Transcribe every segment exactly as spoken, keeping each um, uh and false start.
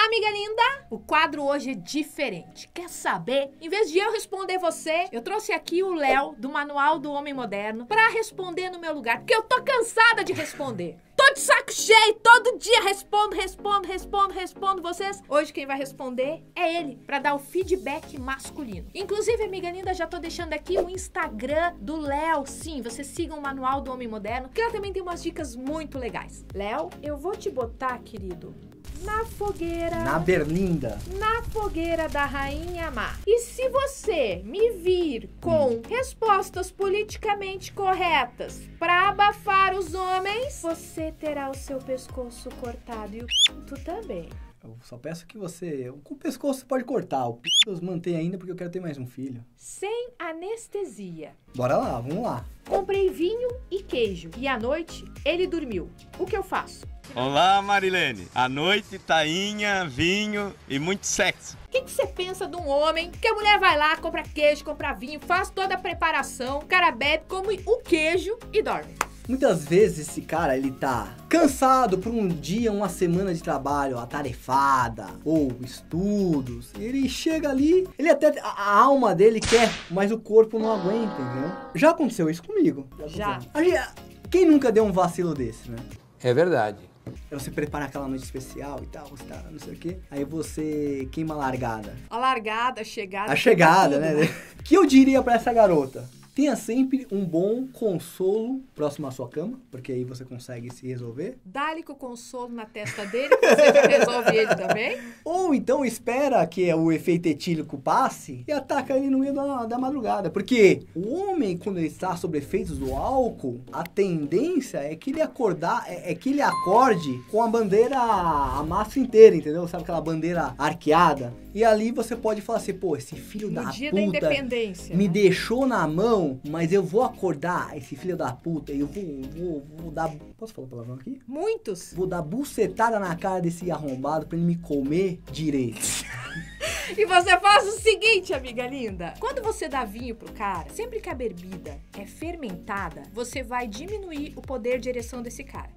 amiga linda? O quadro hoje é diferente. Quer saber? Em vez de eu responder você, eu trouxe aqui o Léo, do Manual do Homem Moderno, pra responder no meu lugar, porque eu tô cansada de responder. Tô de saco cheio, todo dia respondo, respondo, respondo, respondo vocês. Hoje quem vai responder é ele, pra dar o feedback masculino. Inclusive, amiga linda, já tô deixando aqui o Instagram do Léo. Sim, vocês sigam o Manual do Homem Moderno, que ela também tem umas dicas muito legais. Léo, eu vou te botar, querido, na fogueira... Na berlinda. Na fogueira da Rainha Má. E se você me vir com hum. respostas politicamente corretas pra abafar os homens, você terá o seu pescoço cortado e o p*** também. Eu só peço que você... Com o pescoço você pode cortar, o p*** eu mantenho ainda porque eu quero ter mais um filho. Sem anestesia. Bora lá, vamos lá. Comprei vinho e queijo e à noite ele dormiu. O que eu faço? Olá, Marilene. À noite, tainha, vinho e muito sexo. O que você pensa de um homem que a mulher vai lá, compra queijo, compra vinho, faz toda a preparação, o cara bebe, come o queijo e dorme? Muitas vezes esse cara, ele tá cansado por um dia, uma semana de trabalho atarefada, ou estudos, e ele chega ali, ele até, a, a alma dele quer, mas o corpo não aguenta, entendeu? Já aconteceu isso comigo. Já. Já. Quem nunca deu um vacilo desse, né? É verdade. Você prepara aquela noite especial e tal, você tá não sei o quê, aí você queima a largada. A largada, a chegada. A chegada, tudo, né? né? Que eu diria pra essa garota? Tenha sempre um bom consolo próximo à sua cama, porque aí você consegue se resolver. Dá-lhe com o consolo na testa dele, que você já resolve ele também. Ou então espera que o efeito etílico passe e ataca ele no meio da, da madrugada. Porque o homem, quando ele está sob efeitos do álcool, a tendência é que ele acordar, é, é que ele acorde com a bandeira a massa inteira, entendeu? Sabe aquela bandeira arqueada? E ali você pode falar assim, pô, esse filho no da dia puta da independência, me né? deixou na mão, mas eu vou acordar esse filho da puta e eu vou, vou, vou dar... Posso falar palavrão aqui? Muitos. Vou dar bucetada na cara desse arrombado pra ele me comer direito. E você faz o seguinte, amiga linda. Quando você dá vinho pro cara, sempre que a bebida é fermentada, você vai diminuir o poder de ereção desse cara.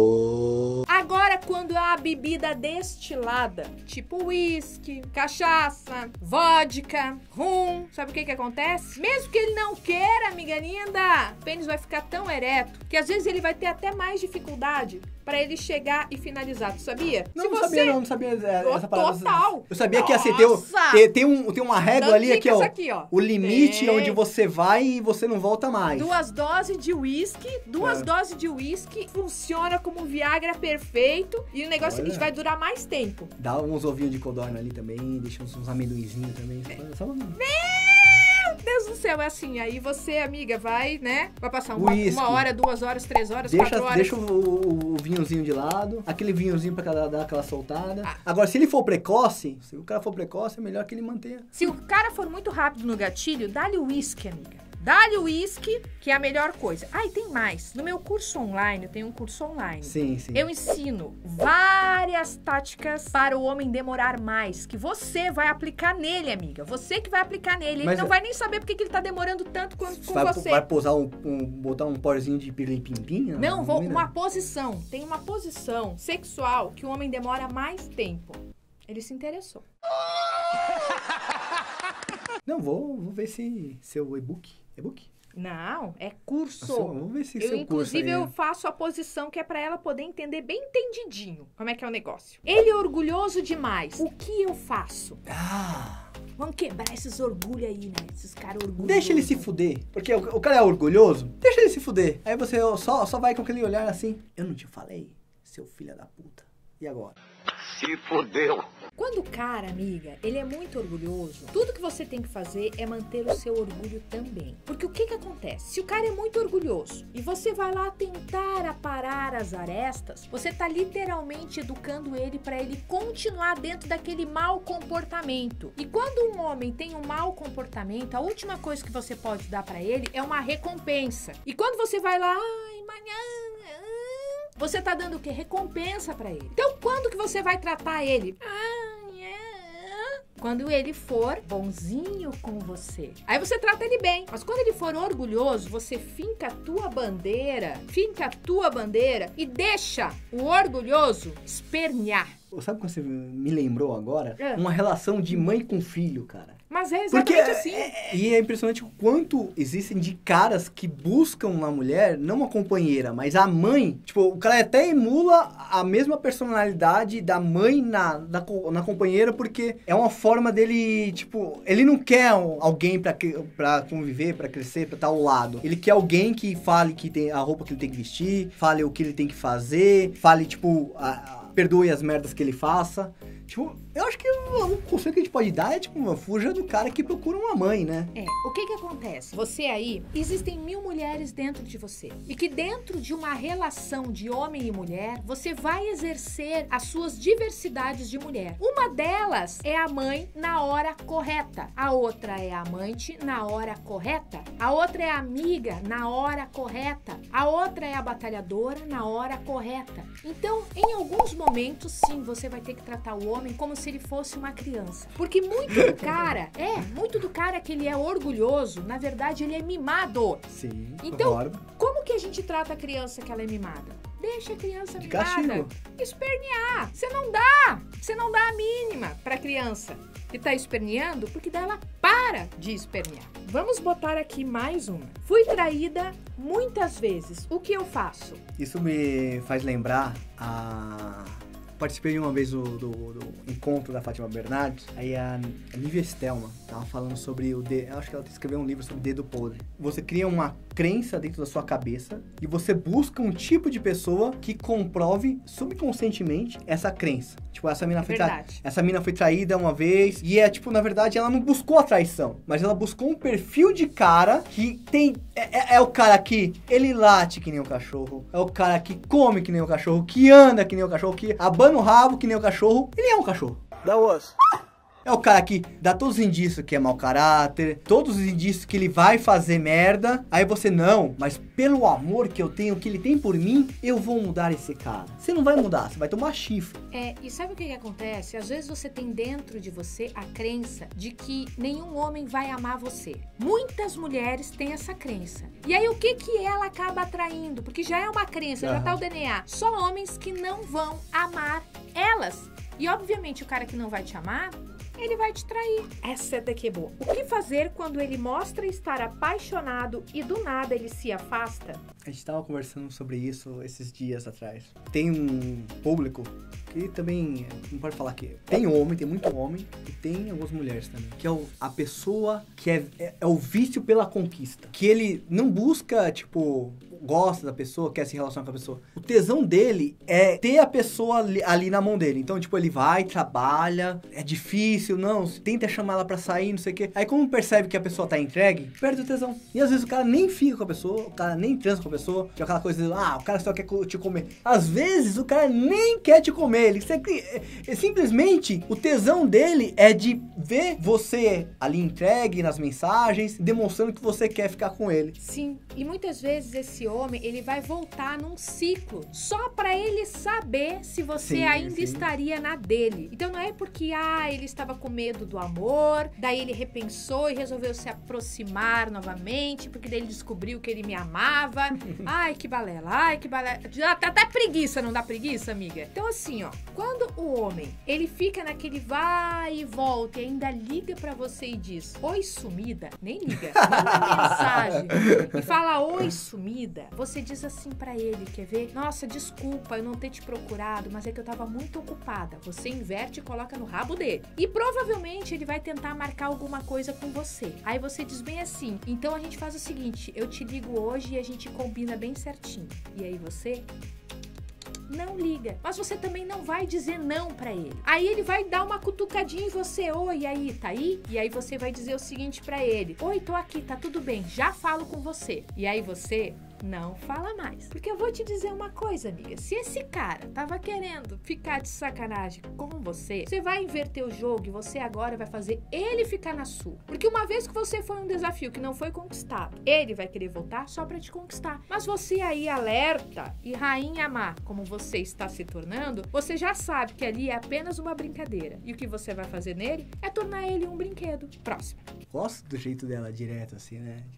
Oh. Agora, quando é a bebida destilada, tipo uísque, cachaça, vodka, rum, sabe o que que acontece? Mesmo que ele não queira, amiga linda, o pênis vai ficar tão ereto que às vezes ele vai ter até mais dificuldade pra ele chegar e finalizar, tu sabia? Não, Se não você... sabia não, não sabia essa parada. Total. Eu sabia Nossa. que assim, tem, tem, tem, um, tem uma régua Dando ali, aqui ó, aqui, ó. o limite Tem. onde você vai e você não volta mais. Duas doses de uísque, duas É. doses de uísque, funciona como um Viagra perfeito e o negócio é o seguinte, vai durar mais tempo. Dá uns ovinhos de codorna ali também, deixa uns, uns amendoinzinhos também. Só... Meu Deus do céu, é assim, aí você, amiga, vai, né, vai passar uma, uma hora, duas horas, três horas, deixa, quatro horas. Deixa o, o, o vinhozinho de lado, aquele vinhozinho pra dar, dar aquela soltada. Ah. Agora, se ele for precoce, se o cara for precoce, é melhor que ele mantenha. Se o cara for muito rápido no gatilho, dá-lhe o uísque, amiga. Dá-lhe o uísque, que é a melhor coisa. Ah, e tem mais. No meu curso online, eu tenho um curso online. Sim, sim. Eu ensino várias táticas para o homem demorar mais, que você vai aplicar nele, amiga. Você que vai aplicar nele. Ele Mas não vai nem saber porque que ele tá demorando tanto quanto com vai, você. Vai posar um, um, botar um porzinho de pirlim-pim-pim? Não, não vou, uma posição. Tem uma posição sexual que o homem demora mais tempo. Ele se interessou. Não, vou, vou ver se seu e-book... E-book? Não, é curso. Seu, vamos ver se eu, seu inclusive, curso aí... eu faço a posição que é pra ela poder entender bem entendidinho como é que é o negócio. Ele é orgulhoso demais. O que eu faço? Ah... Vamos quebrar esses orgulhos aí, né? Esses caras orgulhosos. Deixa ele se fuder. Porque o, o cara é orgulhoso. Deixa ele se fuder. Aí você só, só vai com aquele olhar assim. Eu não te falei, seu filho da puta. E agora? Se fudeu. Quando o cara, amiga, ele é muito orgulhoso, tudo que você tem que fazer é manter o seu orgulho também. Porque o que que acontece? Se o cara é muito orgulhoso e você vai lá tentar aparar as arestas, você tá literalmente educando ele para ele continuar dentro daquele mau comportamento. E quando um homem tem um mau comportamento, a última coisa que você pode dar para ele é uma recompensa. E quando você vai lá, ai, manhã, você tá dando o quê? Recompensa pra ele. Então, quando que você vai tratar ele? Quando ele for bonzinho com você. Aí você trata ele bem. Mas quando ele for orgulhoso, você finca a tua bandeira, finca a tua bandeira e deixa o orgulhoso espernear. Sabe quando você me lembrou agora? É. Uma relação de mãe com filho, cara. Mas é Porque exatamente assim. é, e é impressionante o quanto existem de caras que buscam na mulher, não uma companheira, mas a mãe. Tipo, o cara até emula a mesma personalidade da mãe na, na, co- na companheira, porque é uma forma dele, tipo, ele não quer um- alguém pra, que- pra conviver, pra crescer, pra estar ao lado. Ele quer alguém que fale que tem a roupa que ele tem que vestir, fale o que ele tem que fazer, fale, tipo, a- a- perdoe as merdas que ele faça. Tipo, eu acho que o, o conselho que a gente pode dar é, tipo, fuja do cara que procura uma mãe, né? É, o que que acontece? Você aí, existem mil mulheres dentro de você. E que dentro de uma relação de homem e mulher, você vai exercer as suas diversidades de mulher. Uma delas é a mãe na hora correta. A outra é a amante na hora correta. A outra é a amiga na hora correta. A outra é a batalhadora na hora correta. Então, em alguns momentos, sim, você vai ter que tratar o homem como se ele fosse uma criança. Porque muito do cara, é, muito do cara que ele é orgulhoso, na verdade ele é mimado. Sim, Então, concordo. como que a gente trata a criança que ela é mimada? Deixa a criança De mimada. castigo. Espernear. Você não dá. Você não dá a mínima pra criança que tá esperneando, porque daí ela para de espernear. Vamos botar aqui mais uma. Fui traída muitas vezes. O que eu faço? Isso me faz lembrar a... Participei uma vez do, do, do encontro da Fátima Bernardes. Aí a, a Nívia Stelman tava falando sobre o dedo. Acho que ela escreveu um livro sobre dedo podre. Você cria uma crença dentro da sua cabeça e você busca um tipo de pessoa que comprove subconscientemente essa crença. Tipo, essa mina, É foi, tra... verdade. essa mina foi traída uma vez e é tipo, na verdade, ela não buscou a traição, mas ela buscou um perfil de cara que tem... É, é, é o cara que ele late que nem o cachorro, é o cara que come que nem o cachorro, que anda que nem o cachorro, que abana o rabo que nem o cachorro. Ele é um cachorro. That was. É o cara que dá todos os indícios que é mau caráter, todos os indícios que ele vai fazer merda. Aí você, não, mas pelo amor que eu tenho, que ele tem por mim, eu vou mudar esse cara. Você não vai mudar, você vai tomar chifre. É, e sabe o que que acontece? Às vezes você tem dentro de você a crença de que nenhum homem vai amar você. Muitas mulheres têm essa crença. E aí o que que ela acaba atraindo? Porque já é uma crença, já Aham. tá o D N A. Só homens que não vão amar elas. E obviamente o cara que não vai te amar, ele vai te trair. Essa é daqui é boa. O que fazer quando ele mostra estar apaixonado e do nada ele se afasta? A gente tava conversando sobre isso esses dias atrás. Tem um público que também, não pode falar que... Tem homem, tem muito homem, e tem algumas mulheres também. Que é o- a pessoa que é, é, é o vício pela conquista. Que ele não busca, tipo... gosta da pessoa, quer se relacionar com a pessoa. O tesão dele é ter a pessoa ali, ali na mão dele. Então, tipo, ele vai, trabalha, é difícil, não, tenta chamar ela pra sair, não sei o quê. Aí, como percebe que a pessoa tá entregue, perde o tesão. E às vezes o cara nem fica com a pessoa, o cara nem transa com a pessoa, que é aquela coisa de, ah, o cara só quer co- te comer. Às vezes o cara nem quer te comer, ele sempre, é, é simplesmente, o tesão dele é de ver você ali entregue nas mensagens, demonstrando que você quer ficar com ele. Sim, e muitas vezes esse homem, ele vai voltar num ciclo, só pra ele saber se você Sim, ainda sim. estaria na dele. Então não é porque, ah, ele estava com medo do amor, daí ele repensou e resolveu se aproximar novamente, porque daí ele descobriu que ele me amava. Ai, que balela, ai, que balela. Já tá até preguiça, não dá preguiça, amiga? Então assim, ó, quando o homem, ele fica naquele vai e volta e ainda liga pra você e diz, oi, sumida, nem liga, manda mensagem e fala, oi, sumida, você diz assim pra ele, quer ver? Nossa, desculpa eu não ter te procurado, mas é que eu tava muito ocupada. Você inverte e coloca no rabo dele. E provavelmente ele vai tentar marcar alguma coisa com você. Aí você diz bem assim, então a gente faz o seguinte, eu te ligo hoje e a gente combina bem certinho. E aí você... não liga, mas você também não vai dizer não pra ele. Aí ele vai dar uma cutucadinha em você, oi, e aí, tá aí? E aí você vai dizer o seguinte pra ele, oi, tô aqui, tá tudo bem, já falo com você. E aí você não fala mais. Porque eu vou te dizer uma coisa, amiga, se esse cara tava querendo ficar de sacanagem com você, você vai inverter o jogo e você agora vai fazer ele ficar na sua. Porque uma vez que você foi um desafio que não foi conquistado, ele vai querer voltar só pra te conquistar. Mas você aí alerta e rainha má, como você está se tornando, você já sabe que ali é apenas uma brincadeira. E o que você vai fazer nele é tornar ele um brinquedo. Próximo. Gosto do jeito dela direto, assim, né? Tipo,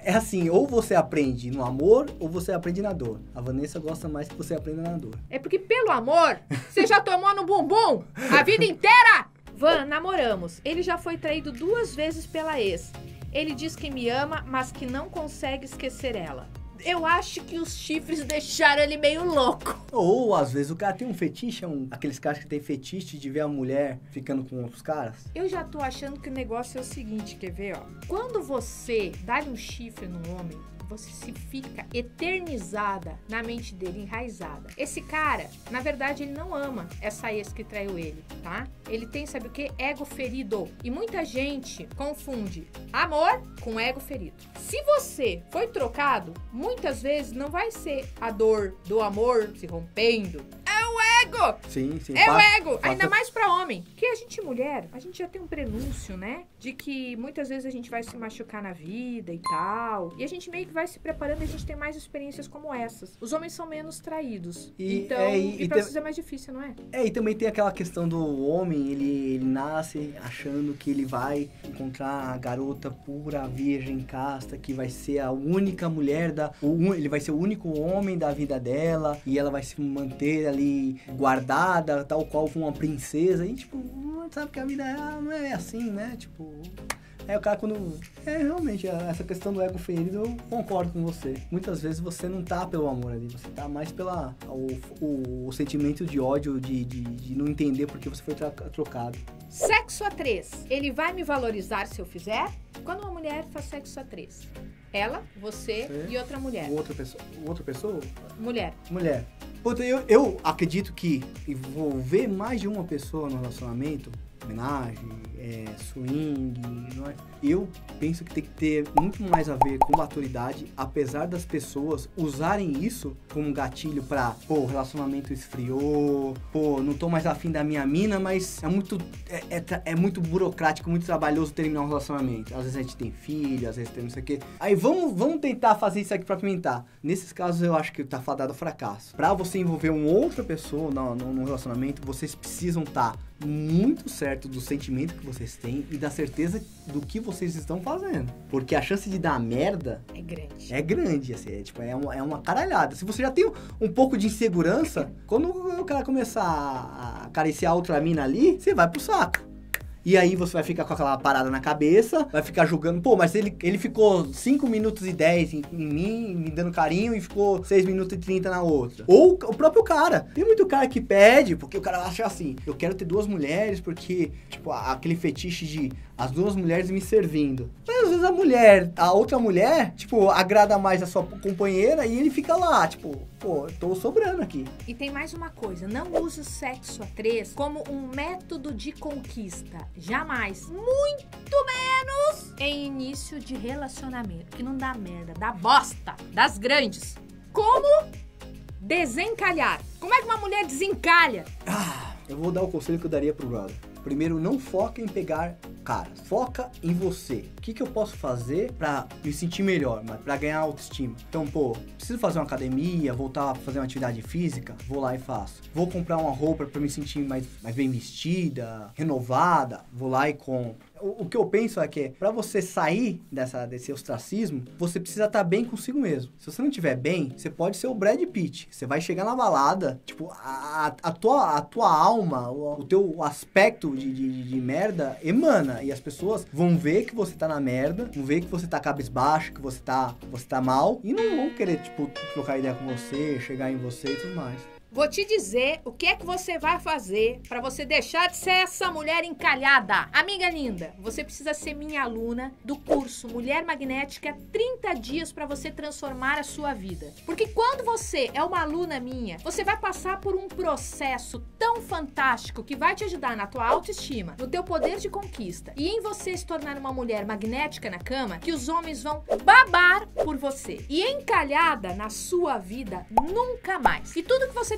É assim, ou você aprende no amor, ou você aprende na dor. A Vanessa gosta mais que você aprenda na dor. É porque, pelo amor, você já tomou no bumbum a vida inteira? Van, namoramos. Ele já foi traído duas vezes pela ex. Ele diz que me ama, mas que não consegue esquecer ela. Eu acho que os chifres deixaram ele meio louco. Ou, às vezes, o cara tem um fetiche, é um, aqueles caras que tem fetiche de ver a mulher ficando com outros caras. Eu já tô achando que o negócio é o seguinte, quer ver, ó? Quando você dá um chifre num homem, você se fica eternizada na mente dele, enraizada. Esse cara, na verdade, ele não ama essa ex que traiu ele, tá? Ele tem, sabe o quê? Ego ferido. E muita gente confunde amor com ego ferido. Se você foi trocado, muitas vezes não vai ser a dor do amor se rompendo. É o ego! Sim, sim. É passa, o ego! passa... Ainda mais pra homem. Porque a gente, mulher, a gente já tem um prenúncio, né? De que muitas vezes a gente vai se machucar na vida e tal. E a gente meio que vai se preparando e a gente tem mais experiências como essas. Os homens são menos traídos. E, então, é, e, e, e pra tem... vocês é mais difícil, não é? É, e também tem aquela questão do homem, ele, ele nasce achando que ele vai encontrar a garota pura, virgem, casta, que vai ser a única mulher da... O, ele vai ser o único homem da vida dela, e ela vai se manter ali guardada, tal qual uma princesa, e tipo, sabe que a vida não é assim, né? Tipo... É, o cara quando... É, realmente, essa questão do ego ferido, eu concordo com você. Muitas vezes você não tá pelo amor ali, você tá mais pela... O, o, o sentimento de ódio, de, de, de não entender porque você foi trocado. Sexo a três. Ele vai me valorizar se eu fizer? Quando uma mulher faz sexo a três? Ela, você é. e outra mulher. Outra pessoa? Outra pessoa? Mulher. Mulher. Puta, eu, eu acredito que envolver mais de uma pessoa no relacionamento, homenagem, é, swing, não é? Eu penso que tem que ter muito mais a ver com maturidade, apesar das pessoas usarem isso como gatilho pra, pô, o relacionamento esfriou, pô, não tô mais afim da minha mina, mas é muito, é, é, é muito burocrático, muito trabalhoso terminar um relacionamento. Às vezes a gente tem filho, às vezes tem não sei o quê. Aí vamos, vamos tentar fazer isso aqui pra pimentar. Nesses casos eu acho que tá fadado ao fracasso. Pra você envolver uma outra pessoa no, no, no relacionamento, vocês precisam estar tá muito certo do sentimento que vocês têm e da certeza do que vocês estão fazendo. Porque a chance de dar merda é grande. É grande, assim, é, tipo, é, uma, é uma caralhada. Se você já tem um, um pouco de insegurança, quando o cara começar a acariciar outra mina ali, você vai pro saco. E aí você vai ficar com aquela parada na cabeça, vai ficar julgando, pô, mas ele, ele ficou cinco minutos e dez em, em mim, me dando carinho, e ficou seis minutos e trinta na outra. Ou o próprio cara. Tem muito cara que pede, porque o cara acha assim, eu quero ter duas mulheres, porque, tipo, aquele fetiche de as duas mulheres me servindo. Mas às vezes a mulher, a outra mulher, tipo, agrada mais a sua companheira e ele fica lá, tipo, pô, tô sobrando aqui. E tem mais uma coisa, não use o sexo a três como um método de conquista. Jamais. Muito menos em início de relacionamento. Que não dá merda, dá bosta. Das grandes. Como desencalhar. Como é que uma mulher desencalha? Ah, eu vou dar o conselho que eu daria pro brother. Primeiro, não foca em pegar caras. Foca em você. O que, que eu posso fazer pra me sentir melhor, mas pra ganhar autoestima? Então, pô, preciso fazer uma academia, voltar a fazer uma atividade física? Vou lá e faço. Vou comprar uma roupa pra me sentir mais, mais bem vestida, renovada? Vou lá e compro. O, o que eu penso é que pra você sair dessa, desse ostracismo, você precisa estar bem consigo mesmo. Se você não estiver bem, você pode ser o Brad Pitt. Você vai chegar na balada, tipo, a, a, tua, a tua alma, o, o teu aspecto de, de, de merda emana. E as pessoas vão ver que você tá na merda, vão ver que você tá cabisbaixo, que você tá, você tá mal, e não vão querer, tipo, trocar ideia com você, chegar em você e tudo mais. Vou te dizer o que é que você vai fazer pra você deixar de ser essa mulher encalhada. Amiga linda, você precisa ser minha aluna do curso Mulher Magnética, trinta dias pra você transformar a sua vida. Porque quando você é uma aluna minha, você vai passar por um processo tão fantástico que vai te ajudar na tua autoestima, no teu poder de conquista e em você se tornar uma mulher magnética na cama, que os homens vão babar por você. E encalhada na sua vida nunca mais. E tudo que você tem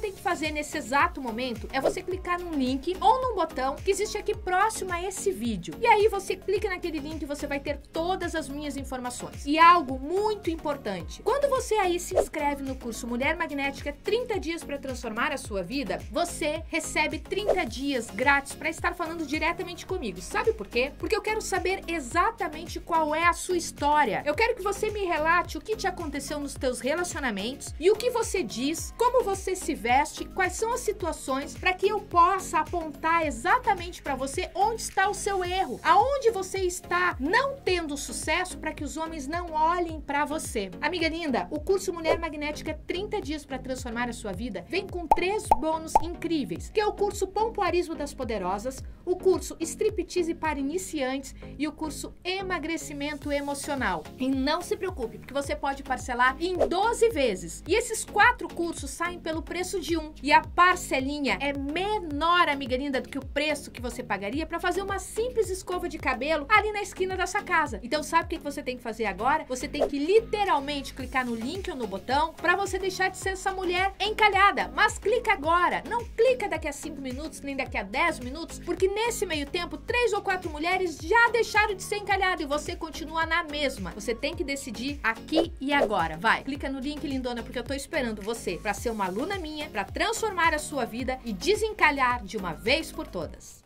tem que fazer nesse exato momento é você clicar num link ou num botão que existe aqui próximo a esse vídeo. E aí você clica naquele link e você vai ter todas as minhas informações. E algo muito importante, quando você aí se inscreve no curso Mulher Magnética trinta dias para transformar a sua vida, você recebe trinta dias grátis para estar falando diretamente comigo. Sabe por quê? Porque eu quero saber exatamente qual é a sua história. Eu quero que você me relate o que te aconteceu nos teus relacionamentos e o que você diz, como você se veste, quais são as situações, para que eu possa apontar exatamente para você onde está o seu erro, aonde você está não tendo sucesso, para que os homens não olhem para você. Amiga linda, o curso Mulher Magnética trinta dias para transformar a sua vida vem com três bônus incríveis, que é o curso Pompoarismo das Poderosas, o curso Striptease para Iniciantes e o curso Emagrecimento Emocional. E não se preocupe, porque você pode parcelar em doze vezes. E esses quatro cursos saem pelo preço de um. E a parcelinha é menor, amiga linda, do que o preço que você pagaria para fazer uma simples escova de cabelo ali na esquina da sua casa. Então sabe o que você tem que fazer agora? Você tem que literalmente clicar no link ou no botão para você deixar de ser essa mulher encalhada. Mas clica agora, não clica daqui a cinco minutos, nem daqui a dez minutos, porque nesse meio tempo, três ou quatro mulheres já deixaram de ser encalhada e você continua na mesma. Você tem que decidir aqui e agora. Vai, clica no link, lindona, porque eu tô esperando você para ser uma aluna minha, para transformar a sua vida e desencalhar de uma vez por todas.